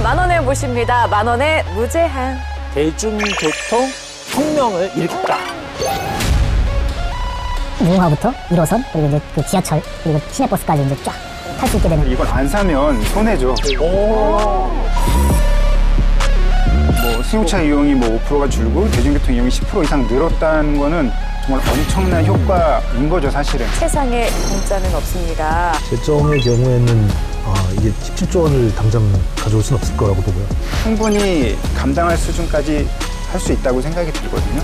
만원에 모십니다. 만원의 무제한. 대중교통 혁명을 일으켰다. 무궁화부터 1호선 그리고 이제 그 지하철 그리고 시내버스까지 이제 쫙 탈 수 있게 되는. 이걸 안 사면 손해죠. 뭐 승용차 이용이 뭐 5%가 줄고 대중교통 이용이 10% 이상 늘었다는 거는 정말 엄청난 효과인 거죠, 사실은. 세상에 공짜는 없습니다. 제점의 경우에는 이게 17조 원을 당장 가져올 수는 없을 거라고 보고요. 충분히 감당할 수준까지 할 수 있다고 생각이 들거든요.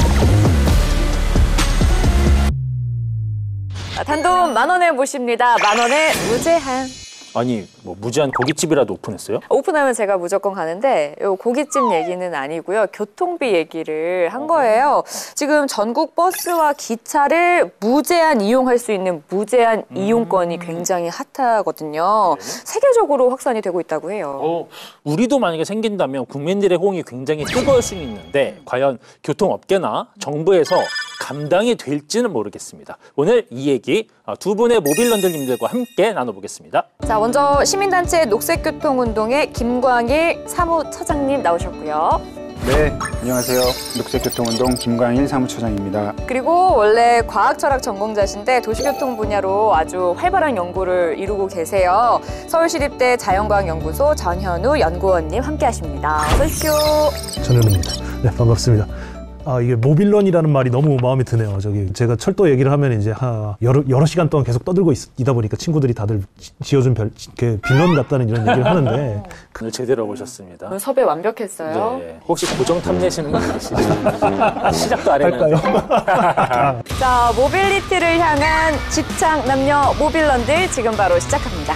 단돈 만원에 모십니다. 만원의 무제한. 아니 뭐 무제한 고깃집이라도 오픈했어요? 오픈하면 제가 무조건 가는데 요 고깃집 얘기는 아니고요. 교통비 얘기를 한 거예요. 지금 전국 버스와 기차를 무제한 이용할 수 있는 무제한 이용권이 굉장히 핫하거든요. 세계적으로 확산이 되고 있다고 해요. 우리도 만약에 생긴다면 국민들의 호응이 굉장히 뜨거울 수는 있는데 과연 교통업계나 정부에서 감당이 될지는 모르겠습니다. 오늘 이 얘기 두 분의 모빌런들님들과 함께 나눠보겠습니다. 자, 먼저 시민단체 녹색교통운동의 김광일 사무처장님 나오셨고요. 네, 안녕하세요. 녹색교통운동 김광일 사무처장입니다. 그리고 원래 과학철학 전공자신데 도시교통 분야로 아주 활발한 연구를 이루고 계세요. 서울시립대 자연과학연구소 전현우 연구원님 함께하십니다. 어서 오십시오. 전현우입니다. 네, 반갑습니다. 이게 모빌런이라는 말이 너무 마음에 드네요. 제가 철도 얘기를 하면 이제 여러 시간 동안 계속 떠들고 있다 보니까 친구들이 다들 지어준 빌런 같다는 이런 얘기를 하는데 오늘 제대로 오셨습니다. 오늘 섭외 완벽했어요. 네. 혹시 고정 탐내시는 분 계시죠? 시작도 안 했는데. 자, 모빌리티를 향한 직장 남녀 모빌런들 지금 바로 시작합니다.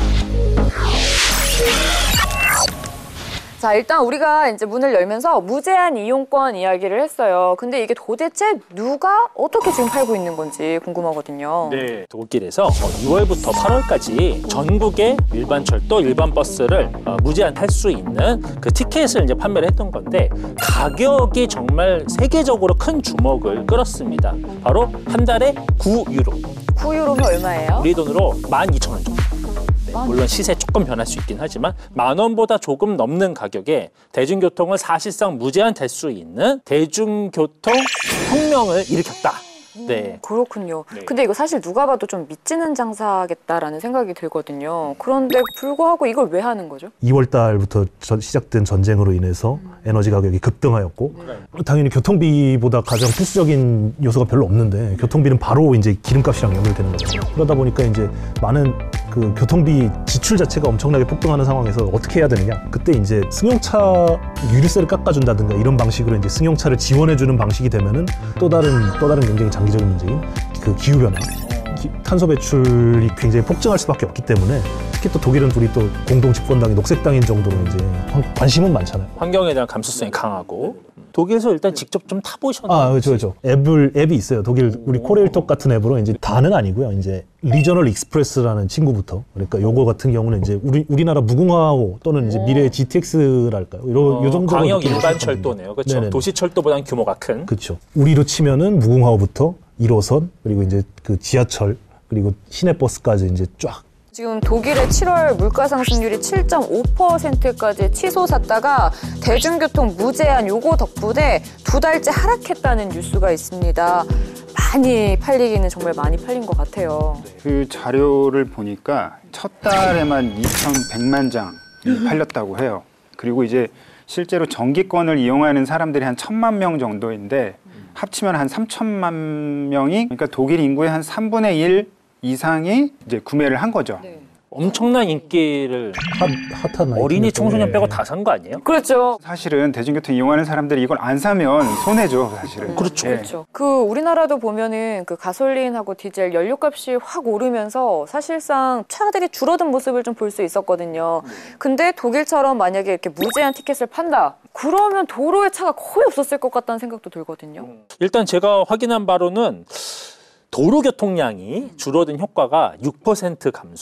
자, 일단 우리가 이제 문을 열면서 무제한 이용권 이야기를 했어요. 근데 이게 도대체 누가 어떻게 지금 팔고 있는 건지 궁금하거든요. 네, 독일에서 6월부터 8월까지 전국의 일반 철도, 일반 버스를 무제한 탈 수 있는 그 티켓을 이제 판매를 했던 건데 가격이 정말 세계적으로 큰 주목을 끌었습니다. 바로 한 달에 9유로. 9유로면 얼마예요? 우리 돈으로 12,000원 정도. 물론 시세 조금 변할 수 있긴 하지만 10,000원보다 조금 넘는 가격에 대중교통을 사실상 무제한 될 수 있는 대중교통 혁명을 일으켰다. 네. 그렇군요. 네. 근데 이거 사실 누가 봐도 좀 믿지는 장사겠다라는 생각이 들거든요. 그런데 불구하고 이걸 왜 하는 거죠? 2월 달부터 시작된 전쟁으로 인해서 에너지 가격이 급등하였고 당연히 교통비보다 가장 필수적인 요소가 별로 없는데 교통비는 바로 이제 기름값이랑 연결되는 거죠. 그러다 보니까 이제 많은 그 교통비 지출 자체가 엄청나게 폭등하는 상황에서 어떻게 해야 되느냐? 그때 이제 승용차 유류세를 깎아준다든가 이런 방식으로 이제 승용차를 지원해주는 방식이 되면은 또 다른 굉장히 장기적인 문제인 그 기후 변화, 탄소 배출이 굉장히 폭증할 수밖에 없기 때문에 특히 또 독일은 우리 또 공동 집권당이 녹색당인 정도로 이제 관심은 많잖아요. 환경에 대한 감수성이 강하고 독일에서 일단 직접 좀 타보셨나요? 그렇죠. 앱이 있어요. 독일 우리 코레일톡 같은 앱으로 이제 다는 아니고요. 이제 리저널 익스프레스라는 친구부터 그러니까 요거 같은 경우는 이제 우리나라 무궁화호 또는 이제 미래의 GTX랄까요? 요 정도 광역 일반 철도네요. 그렇죠. 도시 철도보다는 규모가 큰. 그렇죠. 우리로 치면은 무궁화호부터 1호선 그리고 이제 그 지하철 그리고 시내버스까지 이제 쫙. 지금 독일의 7월 물가 상승률이 7.5%까지 치솟았다가 대중교통 무제한 요거 덕분에 2달째 하락했다는 뉴스가 있습니다. 많이 팔리기는 정말 많이 팔린 것 같아요. 그 자료를 보니까 첫 달에만 2,100만 장이 팔렸다고 해요. 그리고 이제 실제로 정기권을 이용하는 사람들이 한 1,000만 명 정도인데 합치면 한 3,000만 명이 그러니까 독일 인구의 한 3분의 1 이상이 이제 구매를 한 거죠. 네. 엄청난 인기를 핫한 어린이 청소년 빼고 다 산 거 아니에요? 그렇죠. 사실은 대중교통 이용하는 사람들이 이걸 안 사면 손해죠, 사실은. 그렇죠. 예. 그렇죠. 그 우리나라도 보면은 그 가솔린하고 디젤 연료값이 확 오르면서 사실상 차들이 줄어든 모습을 좀 볼 수 있었거든요. 근데 독일처럼 만약에 이렇게 무제한 티켓을 판다. 그러면 도로에 차가 거의 없었을 것 같다는 생각도 들거든요. 일단 제가 확인한 바로는 도로 교통량이 줄어든 효과가 6% 감소.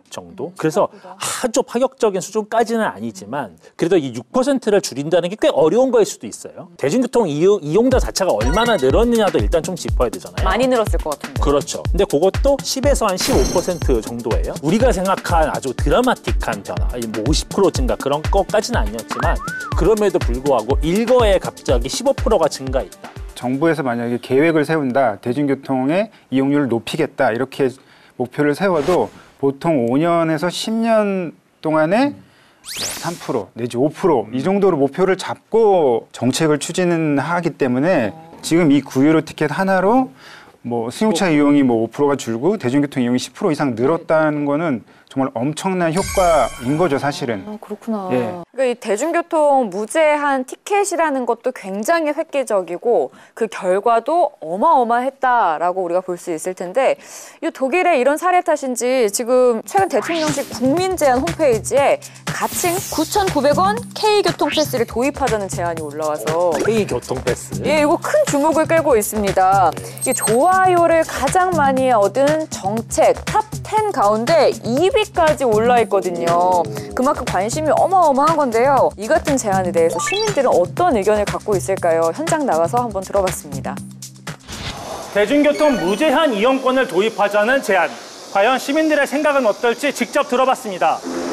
정도. 그래서 아주 파격적인 수준까지는 아니지만 그래도 이 6%를 줄인다는 게 꽤 어려운 거일 수도 있어요. 대중교통 이용자 자체가 얼마나 늘었느냐도 일단 좀 짚어야 되잖아요. 많이 늘었을 것 같은데. 그렇죠. 근데 그것도 10에서 한 15% 정도예요. 우리가 생각한 아주 드라마틱한 변화, 뭐 50% 증가 그런 것까지는 아니었지만 그럼에도 불구하고 일거에 갑자기 15%가 증가했다. 정부에서 만약에 계획을 세운다, 대중교통의 이용률을 높이겠다 이렇게 목표를 세워도 보통 5년에서 10년 동안에 3% 내지 5% 이 정도로 목표를 잡고 정책을 추진하기 때문에 지금 이 9유로 티켓 하나로 뭐 승용차 이용이 뭐 5%가 줄고 대중교통 이용이 10% 이상 늘었다는 거는 정말 엄청난 효과인 거죠, 사실은. 아, 그렇구나. 예. 그러니까 이 대중교통 무제한 티켓이라는 것도 굉장히 획기적이고 그 결과도 어마어마했다라고 우리가 볼 수 있을 텐데 이 독일의 이런 사례 탓인지 지금 최근 대통령실 국민제안 홈페이지에 가칭 9,900원 K교통 패스를 도입하자는 제안이 올라와서 K교통 패스. 예, 이거 큰 주목을 끌고 있습니다. 이 좋아요를 가장 많이 얻은 정책 탑 10 가운데 2위까지 올라 있거든요. 그만큼 관심이 어마어마한 건데요. 이 같은 제안에 대해서 시민들은 어떤 의견을 갖고 있을까요? 현장 나가서 한번 들어봤습니다. 대중교통 무제한 이용권을 도입하자는 제안. 과연 시민들의 생각은 어떨지 직접 들어봤습니다.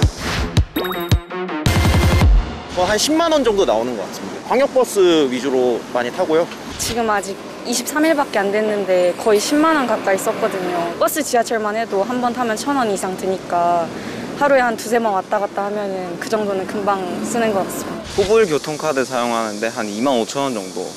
한 10만 원 정도 나오는 것 같습니다. 광역버스 위주로 많이 타고요. 지금 아직 23일밖에 안 됐는데 거의 10만 원 가까이 썼거든요. 버스 지하철만 해도 한 번 타면 1,000원 이상 드니까 하루에 한 두세 번 왔다 갔다 하면은 그 정도는 금방 쓰는 것 같습니다. 후불 교통카드 사용하는데 한 25,000원 정도.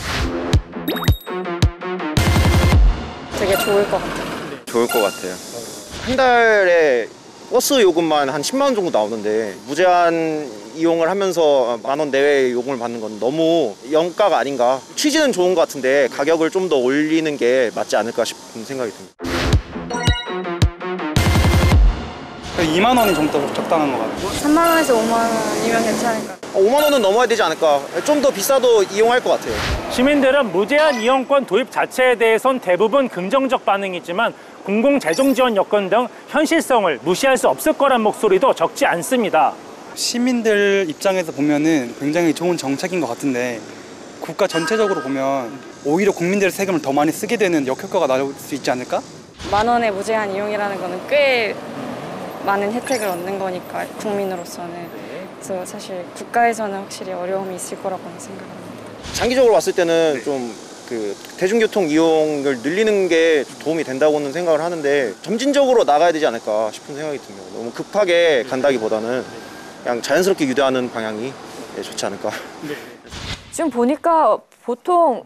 되게 좋을 것 같아요. 좋을 것 같아요. 한 달에 버스 요금만 한 10만 원 정도 나오는데 무제한 이용을 하면서 10,000원 내외의 요금을 받는 건 너무 영가가 아닌가. 취지는 좋은 것 같은데 가격을 좀 더 올리는 게 맞지 않을까 싶은 생각이 듭니다. 2만 원이 좀 더 적당한 것 같아요. 3만 원에서 5만 원이면 괜찮을까? 5만 원은 넘어야 되지 않을까. 좀 더 비싸도 이용할 것 같아요. 시민들은 무제한 이용권 도입 자체에 대해선 대부분 긍정적 반응이지만 공공재정지원 여건 등 현실성을 무시할 수 없을 거란 목소리도 적지 않습니다. 시민들 입장에서 보면은 굉장히 좋은 정책인 것 같은데 국가 전체적으로 보면 오히려 국민들의 세금을 더 많이 쓰게 되는 역효과가 나올 수 있지 않을까? 10,000원의 무제한 이용이라는 거는 꽤 많은 혜택을 얻는 거니까 국민으로서는. 그래서 사실 국가에서는 확실히 어려움이 있을 거라고 생각합니다. 장기적으로 봤을 때는 좀 대중교통 이용을 늘리는 게 도움이 된다고는 생각을 하는데 점진적으로 나가야 되지 않을까 싶은 생각이 듭니다. 너무 급하게 간다기보다는 그냥 자연스럽게 유도하는 방향이 좋지 않을까. 지금 보니까 보통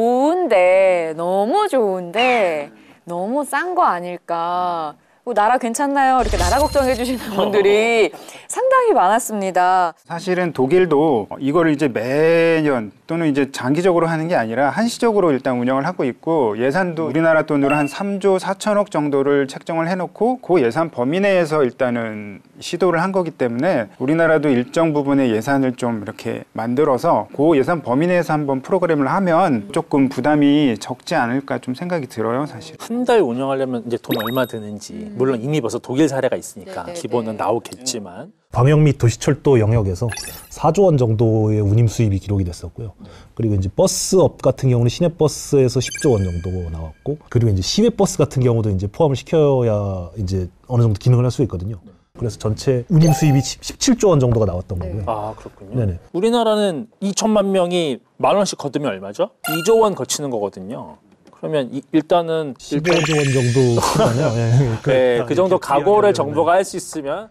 좋은데 너무 좋은데 너무 싼 거 아닐까. 나라 괜찮나요? 이렇게 나라 걱정해 주시는 분들이 상당히 많았습니다. 사실은 독일도 이거를 이제 매년 또는 이제 장기적으로 하는 게 아니라 한시적으로 일단 운영을 하고 있고 예산도 우리나라 돈으로 한 3조 4천억 정도를 책정을 해놓고 그 예산 범위 내에서 일단은 시도를 한 거기 때문에 우리나라도 일정 부분의 예산을 좀 이렇게 만들어서 그 예산 범위 내에서 한번 프로그램을 하면 조금 부담이 적지 않을까 좀 생각이 들어요, 사실. 한 달 운영하려면 이제 돈 얼마 드는지 물론 이미 벌써 독일 사례가 있으니까 네네네. 기본은 나오겠지만 광역 및 도시철도 영역에서 4조 원 정도의 운임 수입이 기록이 됐었고요. 그리고 이제 버스업 같은 경우는 시내버스에서 10조 원 정도 나왔고, 그리고 이제 시외버스 같은 경우도 이제 포함을 시켜야 이제 어느 정도 기능을 할 수 있거든요. 그래서 전체 운임 수입이 17조 원 정도가 나왔던 거고요. 아, 그렇군요. 네네. 우리나라는 2천만 명이 10,000원씩 거두면 얼마죠? 2조 원 거치는 거거든요. 그러면 일단은 15조 원 정도 쓰잖아요. 네, 그 정도 각오를 정부가 할 수 있으면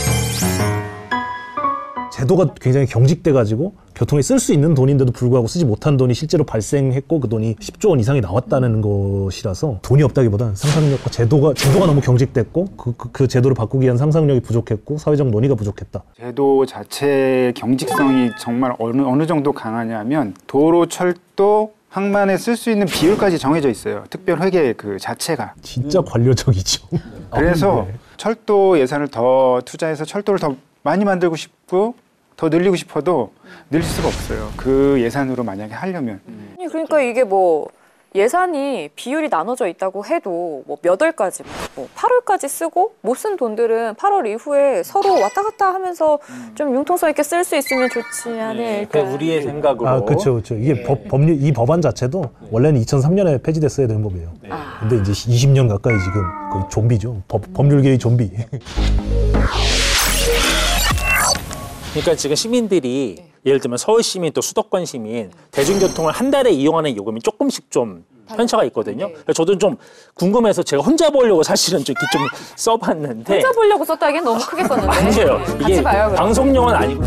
제도가 굉장히 경직돼가지고 교통에 쓸 수 있는 돈인데도 불구하고 쓰지 못한 돈이 실제로 발생했고 그 돈이 10조 원 이상이 나왔다는 것이라서 돈이 없다기보다는 상상력과 제도가 너무 경직됐고 그 제도를 바꾸기 위한 상상력이 부족했고 사회적 논의가 부족했다. 제도 자체의 경직성이 정말 어느 정도 강하냐면 도로, 철도, 항만에 쓸 수 있는 비율까지 정해져 있어요. 특별회계 그 자체가. 진짜 관료적이죠. 그래서 네. 철도 예산을 더 투자해서 철도를 더 많이 만들고 싶고 더 늘리고 싶어도 늘릴 수가 없어요. 그 예산으로 만약에 하려면. 그러니까 이게 뭐 예산이 비율이 나눠져 있다고 해도 뭐 몇 월까지, 뭐 8월까지 쓰고 못 쓴 돈들은 8월 이후에 서로 왔다 갔다 하면서 좀 융통성 있게 쓸 수 있으면 좋지 않을까. 그 우리의 생각으로. 아, 그렇죠. 이게 법률 이 법안 자체도 원래는 2003년에 폐지됐어야 되는 법이에요. 근데 이제 20년 가까이 지금 거의 좀비죠. 법률계의 좀비. 그러니까 지금 시민들이 예를 들면 서울 시민 또 수도권 시민 대중교통을 한 달에 이용하는 요금이 조금씩 좀 편차가 있거든요. 그래서 저도 좀 궁금해서 제가 혼자 보려고 사실은 좀 이렇게 좀 써봤는데 혼자 보려고 썼다기엔 너무 크게 썼는데. 아니에요. 같이 이게 봐요, 그럼. 방송용은 아니고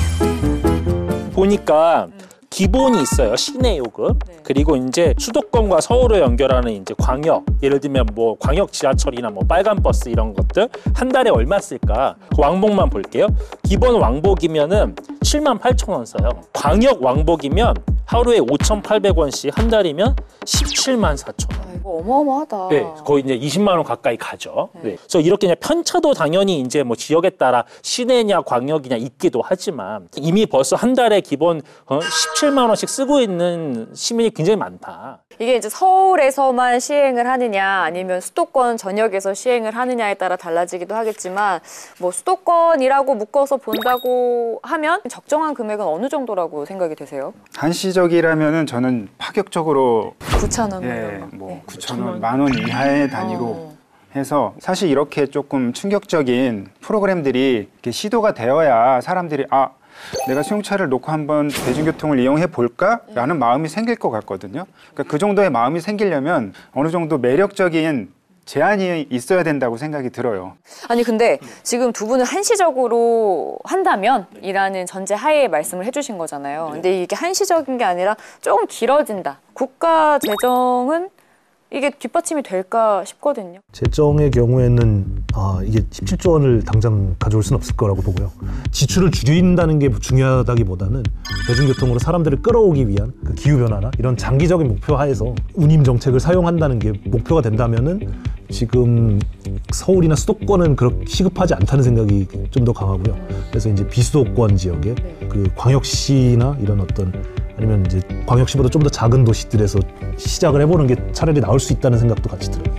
보니까 기본이 있어요. 시내 요금. 그리고 이제 수도권과 서울을 연결하는 이제 광역, 예를 들면 뭐 광역 지하철이나 뭐 빨간 버스 이런 것들 한 달에 얼마 쓸까? 그 왕복만 볼게요. 기본 왕복이면은 78,000원 써요. 광역 왕복이면 하루에 5,800원씩 한 달이면 174,000원. 이거 어마어마하다. 네, 거의 이제 20만 원 가까이 가죠. 네. 그래서 이렇게 그냥 편차도 당연히 이제 뭐 지역에 따라 시내냐 광역이냐 있기도 하지만 이미 벌써 한 달에 기본 17만 원씩 쓰고 있는 시민이 굉장히 많다. 이게 이제 서울에서만 시행을 하느냐 아니면 수도권 전역에서 시행을 하느냐에 따라 달라지기도 하겠지만 뭐 수도권이라고 묶어서 본다고 하면 적정한 금액은 어느 정도라고 생각이 되세요? 한시적이라면은 저는 파격적으로 9,000원. 예, 뭐 9,000원, 10,000원 이하의 단위로 해서 사실 이렇게 조금 충격적인 프로그램들이 이렇게 시도가 되어야 사람들이 내가 수용차를 놓고 한번 대중교통을 이용해 볼까라는 마음이 생길 것 같거든요. 그러니까 그 정도의 마음이 생기려면 어느 정도 매력적인 제한이 있어야 된다고 생각이 들어요. 아니 근데 지금 두 분은 한시적으로 한다면 이라는 전제 하에 말씀을 해주신 거잖아요. 근데 이게 한시적인 게 아니라 조금 길어진다. 국가 재정은 이게 뒷받침이 될까 싶거든요. 재정의 경우에는 이게 17조 원을 당장 가져올 수는 없을 거라고 보고요. 지출을 줄인다는 게 중요하다기보다는 대중교통으로 사람들을 끌어오기 위한 그 기후변화나 이런 장기적인 목표 하에서 운임 정책을 사용한다는 게 목표가 된다면은 지금 서울이나 수도권은 그렇게 시급하지 않다는 생각이 좀 더 강하고요. 그래서 이제 비수도권 지역에 그 광역시나 이런 어떤 아니면 이제 광역시보다 좀 더 작은 도시들에서 시작을 해보는 게 차라리 나을 수 있다는 생각도 같이 들어요.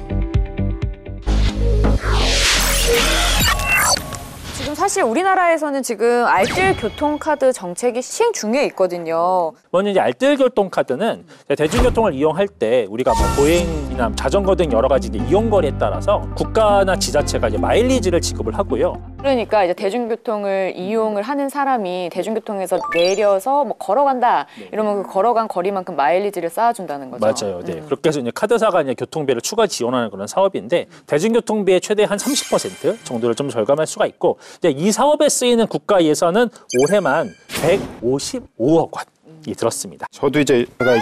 지금 사실 우리나라에서는 지금 알뜰 교통카드 정책이 시행 중에 있거든요. 먼저 이제 알뜰 교통카드는 대중교통을 이용할 때 우리가 뭐 보행이나 자전거 등 여러 가지 이제 이용거리에 따라서 국가나 지자체가 이제 마일리지를 지급을 하고요. 그러니까 이제 대중교통을 이용을 하는 사람이 대중교통에서 내려서 뭐 걸어간다 이러면 그 걸어간 거리만큼 마일리지를 쌓아준다는 거죠. 맞아요. 네. 그렇게 해서 이제 카드사가 이제 교통비를 추가 지원하는 그런 사업인데 대중교통비의 최대 한 30% 정도를 좀 절감할 수가 있고 이제 이 사업에 쓰이는 국가 예산은 올해만 155억 원이 들었습니다. 저도 제가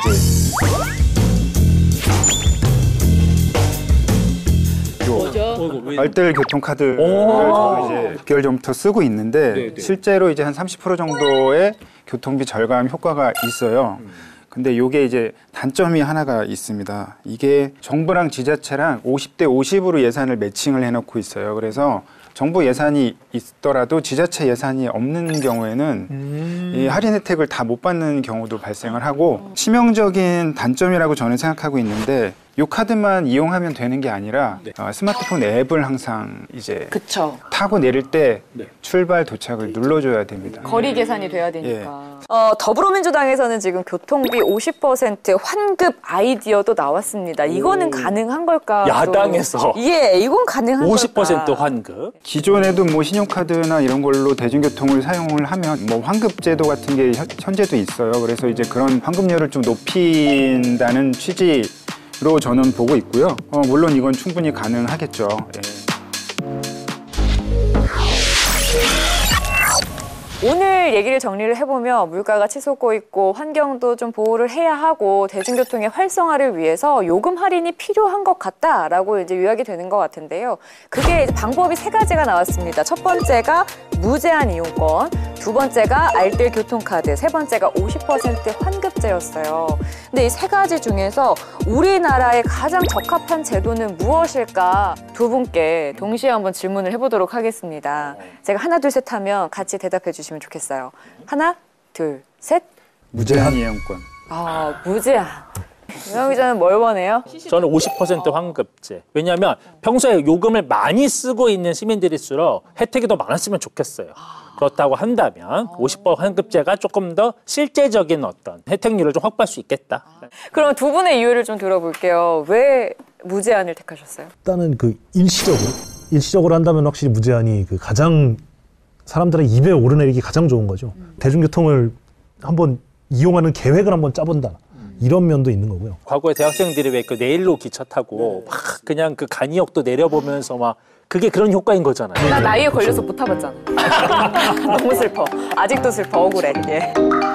알뜰 교통카드를 저도 이제 6개월 전부터 쓰고 있는데 실제로 이제 한 30% 정도의 교통비 절감 효과가 있어요. 근데 이게 이제 단점이 하나가 있습니다. 이게 정부랑 지자체랑 50대 50으로 예산을 매칭을 해놓고 있어요. 그래서 정부 예산이 있더라도 지자체 예산이 없는 경우에는 이 할인 혜택을 다 못 받는 경우도 발생을 하고 치명적인 단점이라고 저는 생각하고 있는데 이 카드만 이용하면 되는 게 아니라 스마트폰 앱을 항상 이제 타고 내릴 때 출발 도착을 눌러줘야 됩니다. 거리 계산이 돼야 되니까. 더불어민주당에서는 지금 교통비 50% 환급 아이디어도 나왔습니다. 이거는 가능한 걸까? 야당에서 이건 가능한 50% 걸까? 환급. 기존에도 뭐 신용카드나 이런 걸로 대중교통을 사용을 하면 뭐 환급제도 같은 게 현재도 있어요. 그래서 이제 그런 환급률을 좀 높인다는 취지로 저는 보고 있고요. 물론 이건 충분히 가능하겠죠. 오늘 얘기를 정리를 해보면 물가가 치솟고 있고 환경도 좀 보호를 해야 하고 대중교통의 활성화를 위해서 요금 할인이 필요한 것 같다라고 이제 요약이 되는 것 같은데요. 그게 이제 방법이 3가지가 나왔습니다. 첫 번째가 무제한 이용권, 두 번째가 알뜰 교통카드, 세 번째가 50% 환급제였어요. 근데 이 3가지 중에서 우리나라에 가장 적합한 제도는 무엇일까? 두 분께 동시에 한번 질문을 해보도록 하겠습니다. 제가 하나, 둘, 셋 하면 같이 대답해 주시면 좋겠어요. 하나, 둘, 셋. 무제한 이용권. 무제한. 윤영 기자는 뭘 원해요? 저는 50% 환급제. 왜냐하면 평소에 요금을 많이 쓰고 있는 시민들일수록 혜택이 더 많았으면 좋겠어요. 그렇다고 한다면 50% 환급제가 조금 더 실제적인 어떤 혜택률을 좀 확보할 수 있겠다. 그럼 두 분의 이유를 좀 들어볼게요. 왜 무제한을 택하셨어요? 일단은 그 일시적으로 한다면 확실히 무제한이 그 가장 사람들의 입에 오르내리기 가장 좋은 거죠. 대중교통을 한번 이용하는 계획을 한번 짜본다. 이런 면도 있는 거고요. 과거에 대학생들이 왜 그 내일로 기차 타고 막 그냥 그 간이역도 내려보면서 막 그게 그런 효과인 거잖아요. 나 나이에 걸려서 못 타봤잖아. 너무 슬퍼. 아직도 슬퍼. 억울해. 예.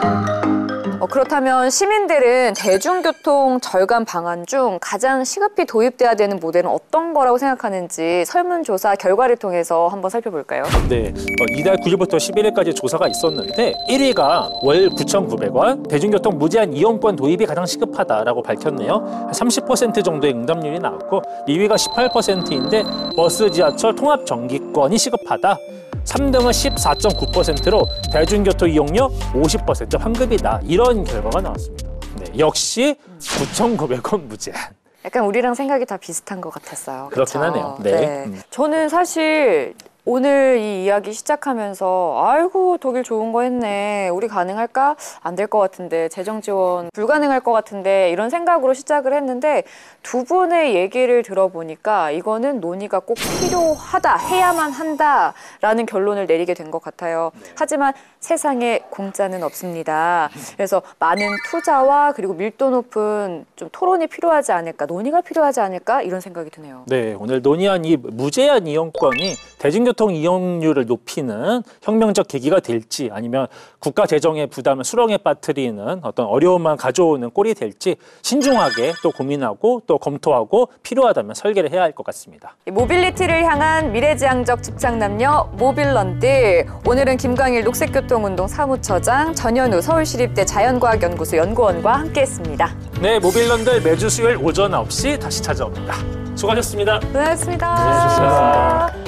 그렇다면 시민들은 대중교통 절감 방안 중 가장 시급히 도입돼야 되는 모델은 어떤 거라고 생각하는지 설문조사 결과를 통해서 한번 살펴볼까요? 네, 이달 9일부터 11일까지 조사가 있었는데 1위가 월 9,900원 대중교통 무제한 이용권 도입이 가장 시급하다라고 밝혔네요. 30% 정도의 응답률이 나왔고 2위가 18%인데 버스, 지하철, 통합 정기권이 시급하다. 3등은 14.9%로 대중교통 이용료 50% 환급이다. 이런 결과가 나왔습니다. 네, 역시 9,900원 무제한. 약간 우리랑 생각이 다 비슷한 것 같았어요. 그렇긴 그쵸? 하네요. 네. 저는 사실 오늘 이 이야기 시작하면서 아이고 독일 좋은 거 했네. 우리 가능할까? 안 될 것 같은데. 재정 지원 불가능할 것 같은데. 이런 생각으로 시작을 했는데 두 분의 얘기를 들어보니까 이거는 논의가 꼭 필요하다. 해야만 한다라는 결론을 내리게 된 것 같아요. 하지만 세상에 공짜는 없습니다. 그래서 많은 투자와 그리고 밀도 높은 좀 토론이 필요하지 않을까. 논의가 필요하지 않을까. 이런 생각이 드네요. 네, 오늘 논의한 이 무제한 이용권이 대중교통 이용률을 높이는 혁명적 계기가 될지 아니면 국가 재정의 부담을 수렁에 빠뜨리는 어떤 어려움만 가져오는 꼴이 될지 신중하게 또 고민하고 또 검토하고 필요하다면 설계를 해야 할 것 같습니다. 모빌리티를 향한 미래지향적 집착남녀 모빌런들. 오늘은 김광일 녹색교통운동 사무처장, 전현우 서울시립대 자연과학연구소 연구원과 함께했습니다. 네, 모빌런들 매주 수요일 오전 9시 다시 찾아옵니다. 수고하셨습니다. 고생하셨습니다. 수고하셨습니다.